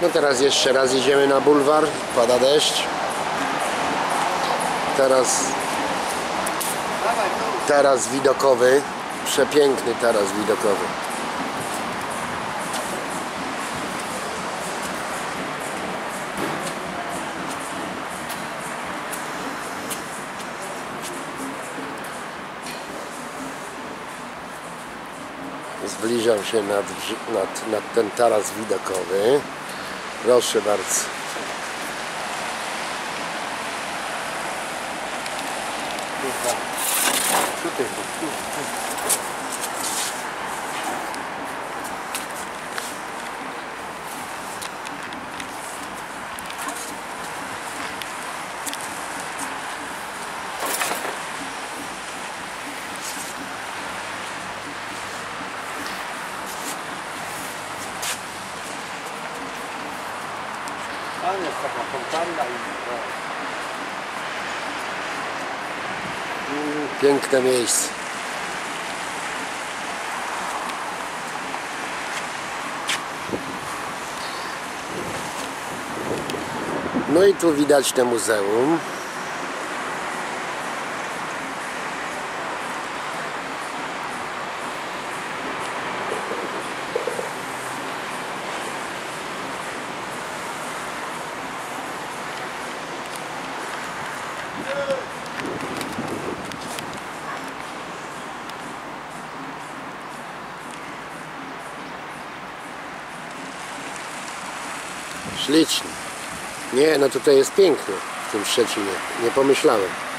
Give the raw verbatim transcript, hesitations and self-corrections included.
No teraz jeszcze raz idziemy na bulwar, pada deszcz. Teraz taras widokowy, przepiękny taras widokowy. Zbliżam się nad, nad, nad ten taras widokowy. Proszę bardzo. Tam jest taka fontanna i... Piękne miejsce. No i tu widać te muzeum. Ślicznie. Nie, no tutaj jest pięknie w tym Szczecinie. Nie pomyślałem.